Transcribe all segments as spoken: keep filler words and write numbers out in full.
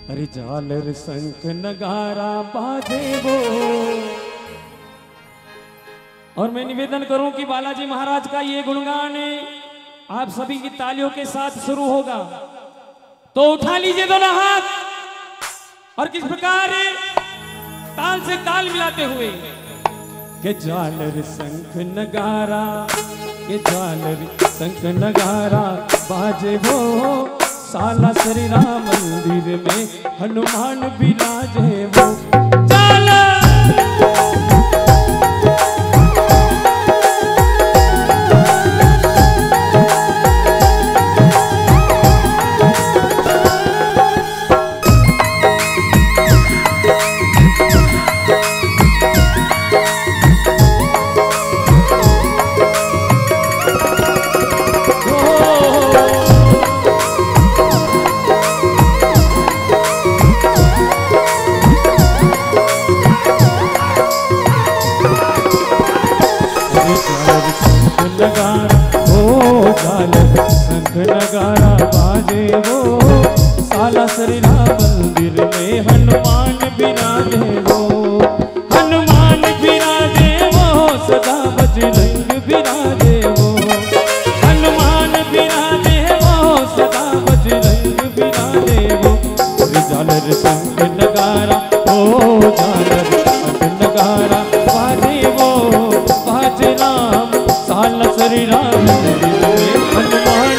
अरे झालर शंख नगारा बाजे वो। और मैं निवेदन करूं कि बालाजी महाराज का ये गुणगान आप सभी की तालियों के साथ शुरू होगा, तो उठा लीजिए दोनों हाथ और किस प्रकार ताल से ताल मिलाते हुए के झालर शंख नगारा, के झालर शंख नगारा बाजे वो। साला श्री राम मंदिर में हनुमान विराजे वो। नगारा बाजे वो। साला श्री राम मंदिर में हनुमान विराजे वो। हनुमान विराजे वो, सदा बजरंग विराजे वो। हनुमान विराजे वो, सदा बजरंग विराजे वो। झालर शंख नगारा ओ, झालर शंख नगारा बाजे वो। बाजे राम साला श्री राम मंदिर में हनुमान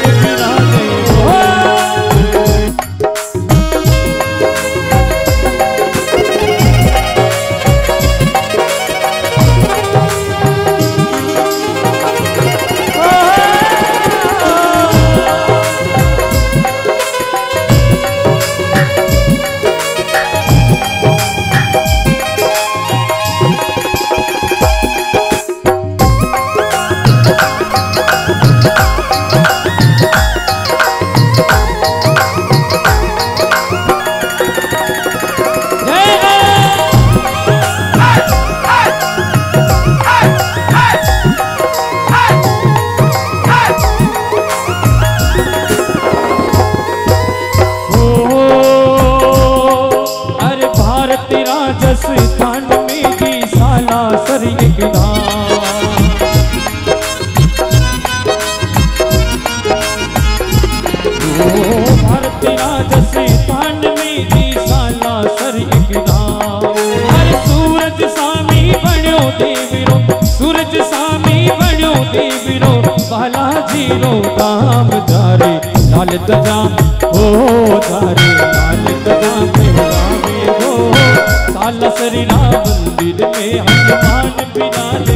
बालाजी रो दाम धारे लाल तजा ओ धारे लाल तजा पे हो। साला श्री राम मंदिर में हनुमान विराजे।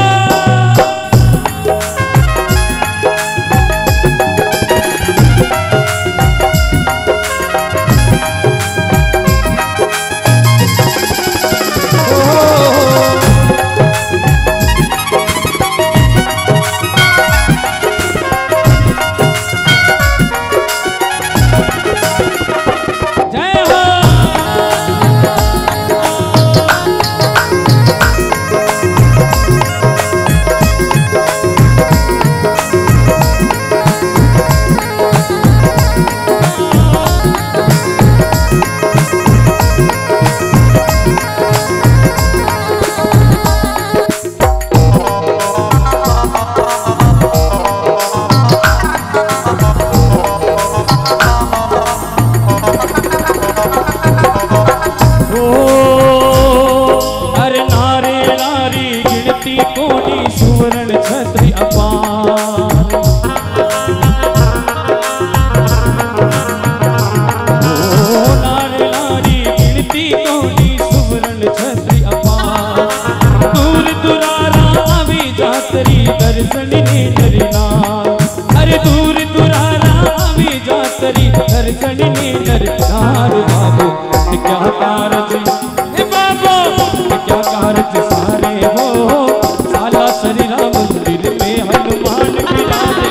दर्शन ने नरना, अरे दूर दुरारा भी जातरी दर्शन ने नरनार। बाबू क्या कारज बाबू क्या कारज सारे हो। साला श्री राम मंदिर में हनुमान विराजे।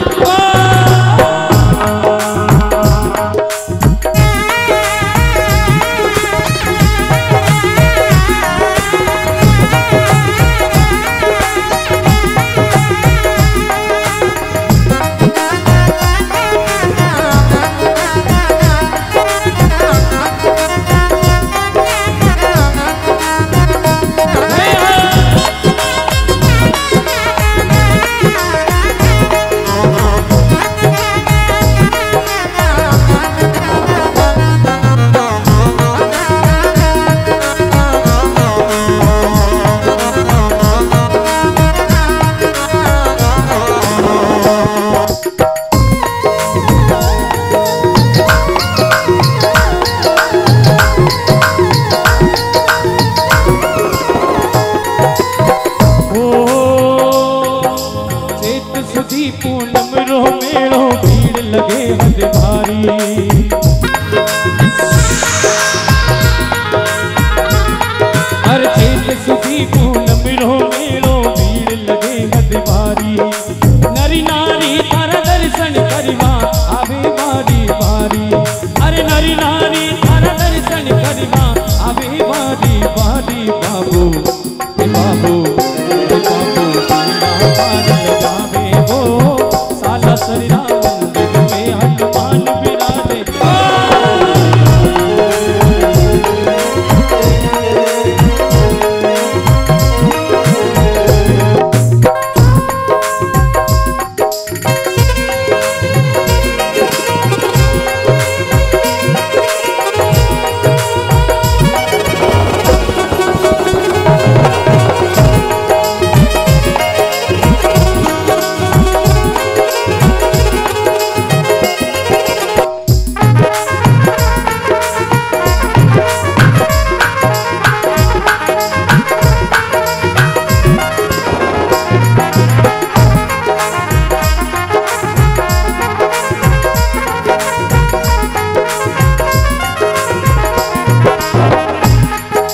Thank you.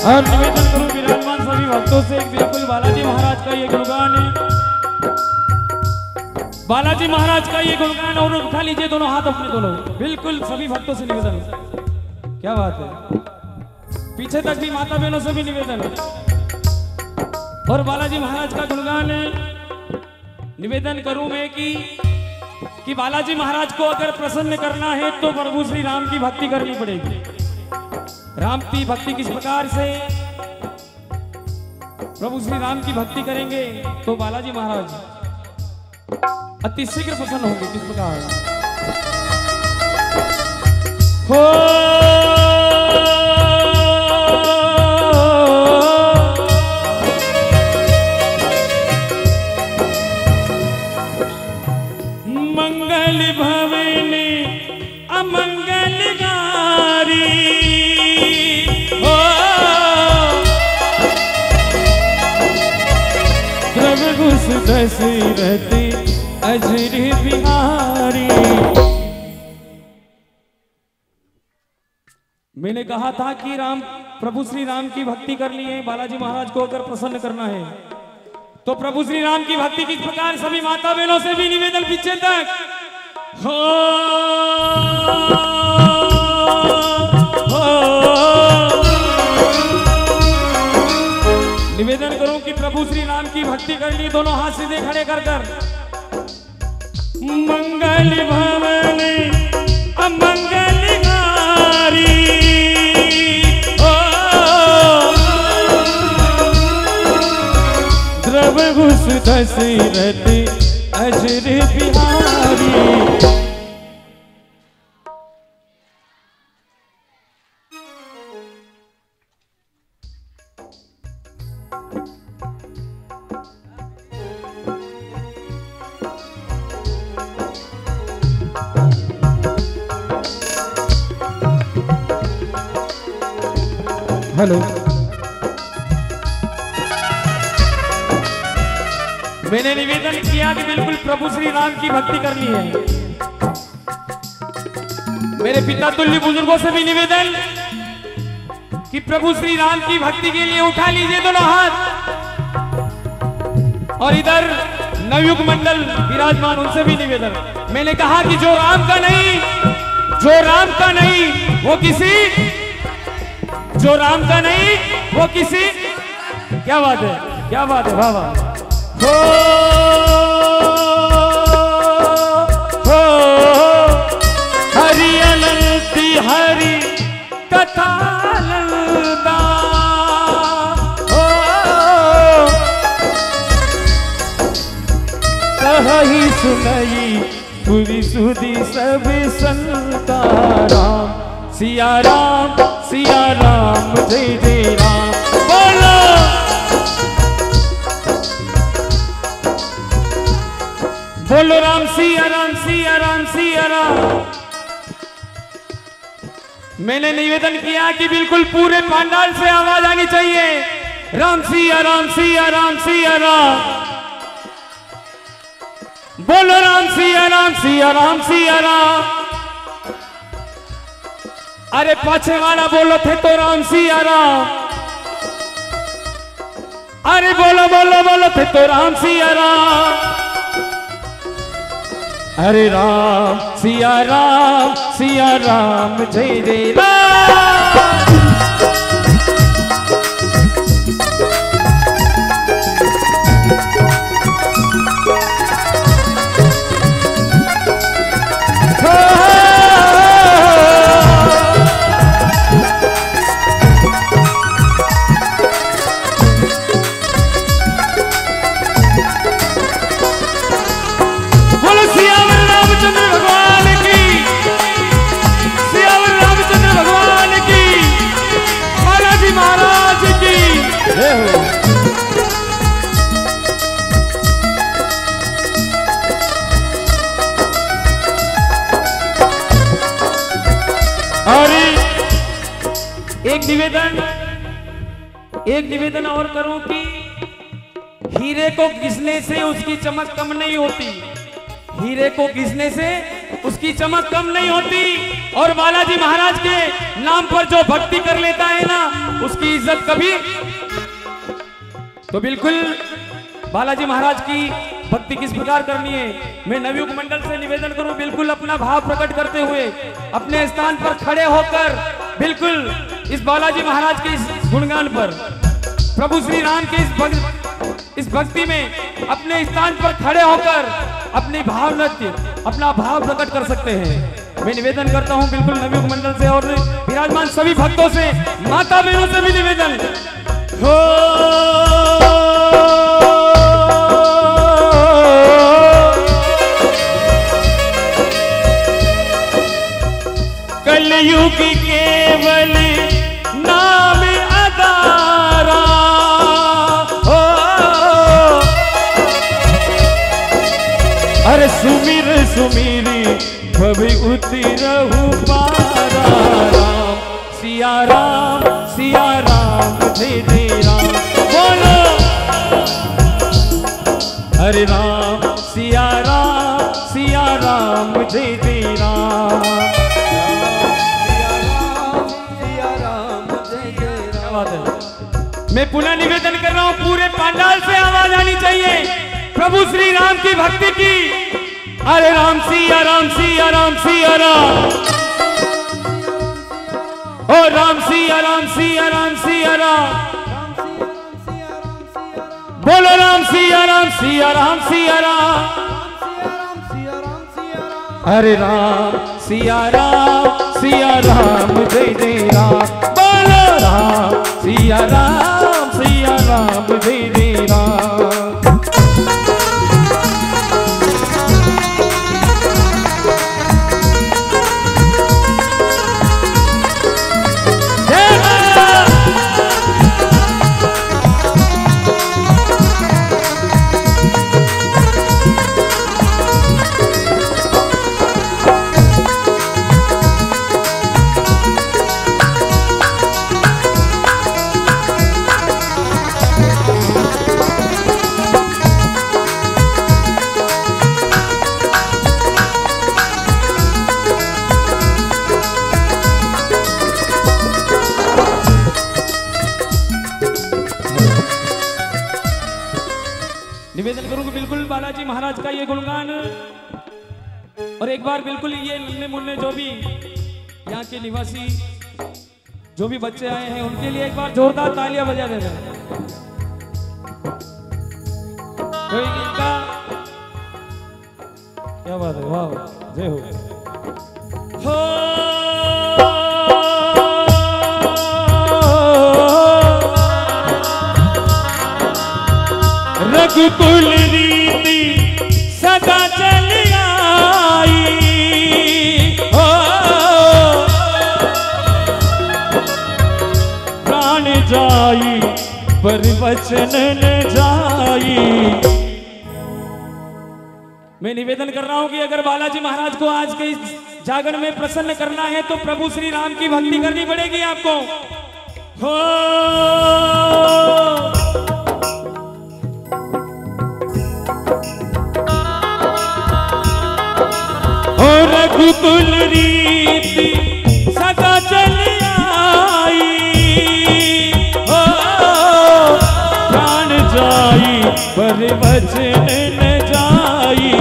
और निवेदन करूं विराजमान सभी भक्तों से एक बिल्कुल बालाजी महाराज का ये गुणगान है। बालाजी महाराज का ये गुणगान और उठा लीजिए दोनों हाथ अपने दोनों, बिल्कुल सभी भक्तों से निवेदन। क्या बात है, पीछे तक भी माता बहनों से भी निवेदन है। और बालाजी महाराज का गुणगान है। निवेदन करूं मैं कि कि बालाजी महाराज को अगर प्रसन्न करना है तो प्रभु श्री राम की भक्ति करनी पड़ेगी। राम की भक्ति किस प्रकार से प्रभु श्री राम की भक्ति करेंगे तो बालाजी महाराज अति शीघ्र प्रसन्न होंगे। किस प्रकार हो मंगल भवने अमंगलकारी हो प्रभु दशरथ अजर बिहारी। मैंने कहा था कि राम प्रभु श्री राम की भक्ति करनी है, बालाजी महाराज को अगर प्रसन्न करना है तो प्रभु श्री राम की भक्ति किस प्रकार, सभी माता बहनों से भी निवेदन पीछे तक हो, हो। निवेदन करूं कि प्रभु श्री राम की भक्ति करनी, दोनों हाथ सीधे खड़े कर कर मंगल भवन अमंगलकारी ओ द्रव घुस दशरथ अजर बिहारी। हेलो, मैंने निवेदन किया कि बिल्कुल प्रभु श्री राम की भक्ति करनी है। मेरे पिता तुल्य बुजुर्गों से भी निवेदन कि प्रभु श्री राम की भक्ति के लिए उठा लीजिए दोनों हाथ। और इधर नवयुग मंडल विराजमान, उनसे भी निवेदन। मैंने कहा कि जो राम का नहीं, जो राम का नहीं वो किसी, जो राम का नहीं वो किसी। क्या बात है, क्या बात है, वाह वाह। हो हो हरि अनंती हरि कथा ललदा हो कहि सुनई पूरी सुधी सब संता राम सिया राम सिया राम जय जय राम। बोलो बोलो राम सिया राम सिया राम सिया राम। मैंने निवेदन किया कि बिल्कुल पूरे पंडाल से आवाज आनी चाहिए, राम सिया राम सिया राम सिया राम। बोलो राम सिया राम सिया राम सिया राम। अरे पाछे वाला बोलो थे तो राम सिया राम। अरे बोलो बोलो बोलो थे तो राम सिया राम। अरे राम सिया राम सिया राम जय जय राम। एक निवेदन एक निवेदन और करूं कि हीरे को घिसने से उसकी चमक कम नहीं होती, हीरे को घिसने से उसकी चमक कम नहीं होती। और बालाजी महाराज के नाम पर जो भक्ति कर लेता है ना, उसकी इज्जत कभी। तो बिल्कुल बालाजी महाराज की भक्ति किस प्रकार करनी है, मैं नवयुग मंडल से निवेदन करूं, बिल्कुल अपना भाव प्रकट करते हुए अपने स्थान पर खड़े होकर बिल्कुल इस बालाजी महाराज के इस गुणगान पर, प्रभु श्री राम के इस भक्त, इस भक्ति में अपने स्थान पर खड़े होकर अपनी भाव नृत्य, अपना भाव प्रकट कर सकते हैं। मैं निवेदन करता हूं बिल्कुल नवयुग मंडल से और विराजमान सभी भक्तों से, माता बहनों से भी निवेदन हो। कलयुग केवल नाम अदारा हो, अरे सुमिर सुमिरी भवि उतरहु पारा। राम सिया राम सिया राम जय जय राम बोलो। हरे राम सिया राम सिया राम जय जय राम। मैं पुनः निवेदन कर रहा हूं, पूरे पंडाल से आवाज आनी चाहिए प्रभु श्री राम की भक्ति की। अरे राम सिया राम सिया राम सिया राम, ओ राम सिया राम सिया राम सिया राम, बोलो राम सिया राम सिया राम सिया राम। अरे राम सिया राम सिया राम जय जय राम, बोलो राम सिया राम सिया राम जय जय राम। निवेदन करूंगा बिल्कुल बालाजी महाराज का ये गुणगान, और एक बार बिल्कुल ये नन्हे मुन्ने जो भी यहाँ के निवासी जो भी बच्चे आए हैं उनके लिए एक बार जोरदार तालियां बजा देना। तो इनका क्या बात है, वाह जय हो। हो रघुकुल रीति सदा चली आई, हो प्राण जाई पर वचन न जाई। मैं निवेदन कर रहा हूं कि अगर बालाजी महाराज को आज के इस जागरण में प्रसन्न करना है तो प्रभु श्री राम की भक्ति करनी पड़ेगी आपको। हो रघुकुल रीति सदा चली आई, हो प्राण जाई पर वचन न जाई।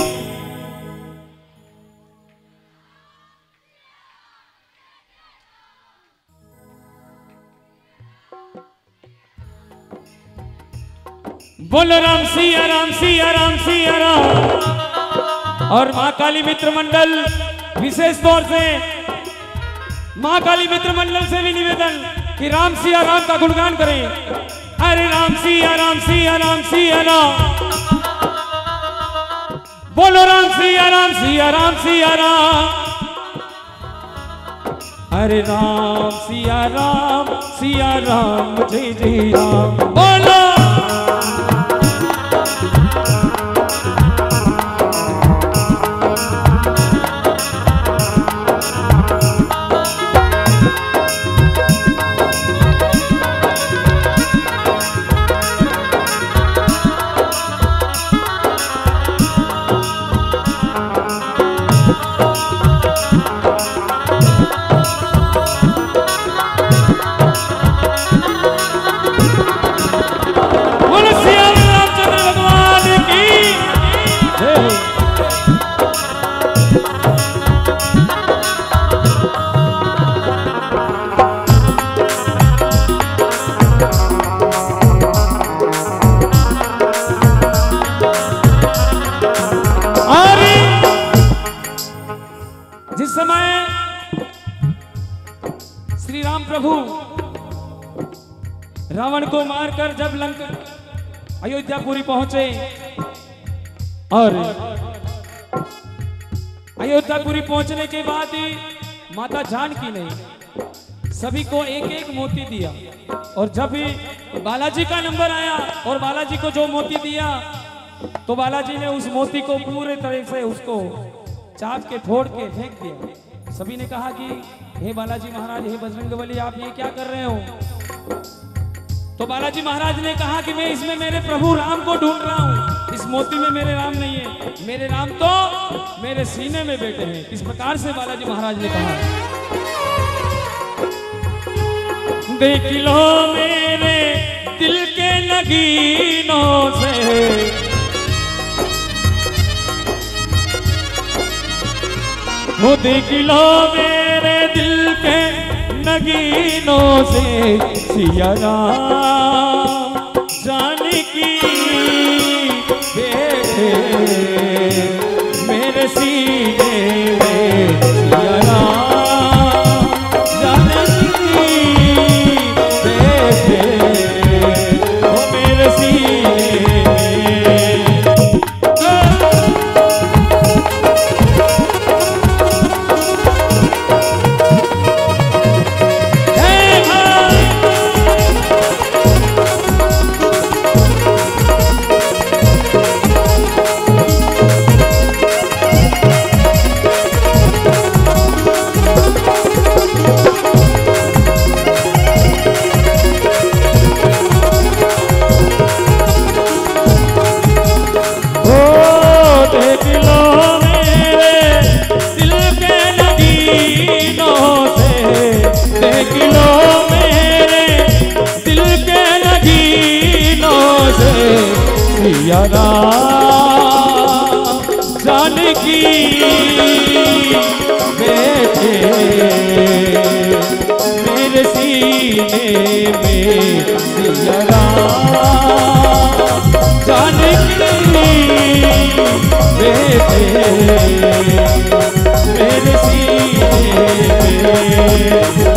बोलो राम सिया राम सिया राम सिया राम। और मां काली मित्र मंडल विशेष तौर से मां काली मित्र मंडल से भी निवेदन कि राम सिया राम का गुणगान करें। अरे राम सिया राम सिया राम सिया राम, बोलो राम सिया राम सिया राम सिया राम। अरे राम सिया राम सिया राम जय जय राम, बोलो श्री राम प्रभु रावण को मारकर जब लंका अयोध्यापुरी पहुंचे और अयोध्यापुरी पहुंचने के बाद ही माता जानकी ने सभी को एक एक मोती दिया और जब भी बालाजी का नंबर आया और बालाजी को जो मोती दिया तो बालाजी ने उस मोती को पूरे तरह से उसको चाप के फोड़ के फेंक दिया। सभी ने कहा कि हे बालाजी महाराज, हे बजरंगबली, आप ये क्या कर रहे हो? तो बालाजी महाराज ने कहा कि मैं इसमें मेरे प्रभु राम को ढूंढ रहा हूँ, इस मोती में मेरे राम नहीं है, मेरे राम तो मेरे सीने में बैठे हैं। इस प्रकार से बालाजी महाराज ने कहा। देख लो मेरे दिल के नगीनों से वो देख लो मेरे दिल के नगीनों से सिया राम जानकी बैठे मेरे सीने में, सिया राम जानकी बैठे वो मेरे सीने सिया राम जानकी बैठे मेरे सीने में, सिया राम जानकी बैठे मेरे सीने में।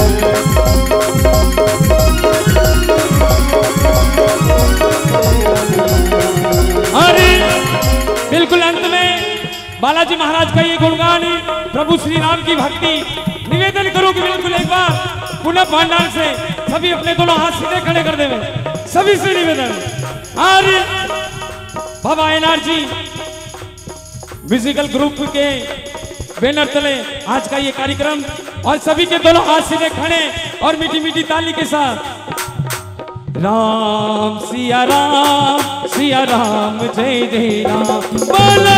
बिल्कुल अंत में बालाजी महाराज का ये गुणगान प्रभु श्री राम की भक्ति निवेदन करूं कि बिल्कुल एक बार पुनः पंडाल से सभी अपने दोनों हाथ सीधे खड़े कर देवे, सभी से निवेदन। और बाबा एनआरजी म्यूजिकल ग्रुप के बैनर तले आज का ये कार्यक्रम और सभी के दोनों हाथ सीधे खड़े और मीठी मीठी ताली के साथ राम सिया राम सिया राम जय जय राम बोलो।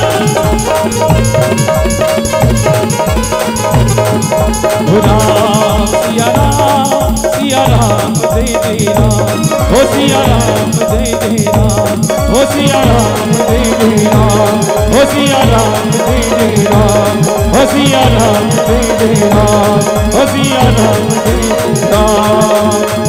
राम सिया राम सिया राम जय जय राम, हो सिया राम जय जय राम, हो सिया राम जय जय राम, हो सिया राम जय जय राम, हो सिया राम जय जय राम, हो सिया राम जय जय राम।